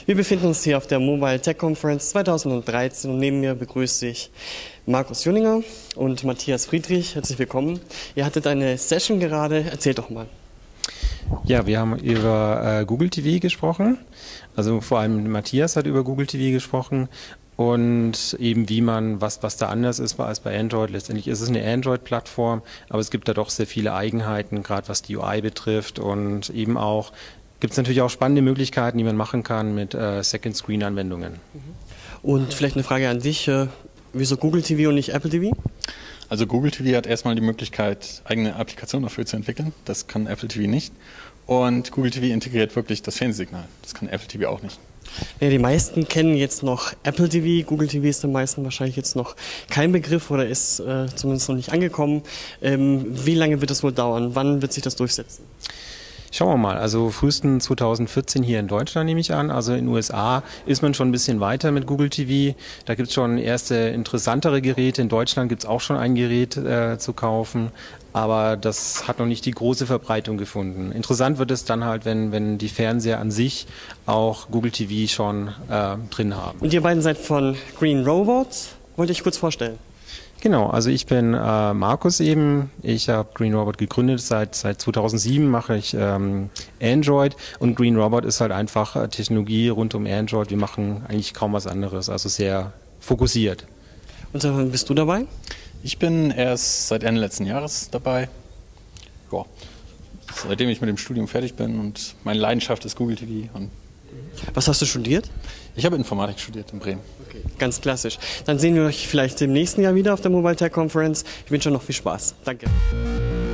Wir befinden uns hier auf der Mobile Tech Conference 2013 und neben mir begrüße ich Markus Junninger und Matthias Friedrich. Herzlich willkommen. Ihr hattet eine Session gerade. Erzählt doch mal. Ja, wir haben über Google TV gesprochen. Also vor allem Matthias hat über Google TV gesprochen und eben wie man, was da anders ist als bei Android. Letztendlich ist es eine Android-Plattform, aber es gibt da doch sehr viele Eigenheiten, gerade was die UI betrifft, und eben auch gibt es natürlich auch spannende Möglichkeiten, die man machen kann mit Second-Screen-Anwendungen. Und vielleicht eine Frage an dich. Wieso Google TV und nicht Apple TV? Also Google TV hat erstmal die Möglichkeit, eigene Applikationen dafür zu entwickeln. Das kann Apple TV nicht. Und Google TV integriert wirklich das Fernsehsignal. Das kann Apple TV auch nicht. Ja, die meisten kennen jetzt noch Apple TV. Google TV ist den meisten wahrscheinlich jetzt noch kein Begriff oder ist zumindest noch nicht angekommen. Wie lange wird es wohl dauern? Wann wird sich das durchsetzen? Schauen wir mal, also frühestens 2014 hier in Deutschland nehme ich an, also in den USA ist man schon ein bisschen weiter mit Google TV, da gibt es schon erste interessantere Geräte, in Deutschland gibt es auch schon ein Gerät zu kaufen, aber das hat noch nicht die große Verbreitung gefunden. Interessant wird es dann halt, wenn die Fernseher an sich auch Google TV schon drin haben. Und ihr beiden seid von Green Robot, wollte ich kurz vorstellen. Genau, also ich bin Markus eben, ich habe Green Robot gegründet, seit 2007 mache ich Android, und Green Robot ist halt einfach Technologie rund um Android, wir machen eigentlich kaum was anderes, also sehr fokussiert. Und seit wann bist du dabei? Ich bin erst seit Ende letzten Jahres dabei, ja, seitdem ich mit dem Studium fertig bin, und meine Leidenschaft ist Google TV. Und was hast du studiert? ich habe Informatik studiert in Bremen. Okay, ganz klassisch. Dann sehen wir euch vielleicht im nächsten Jahr wieder auf der Mobile Tech Conference. Ich wünsche euch noch viel Spaß. Danke.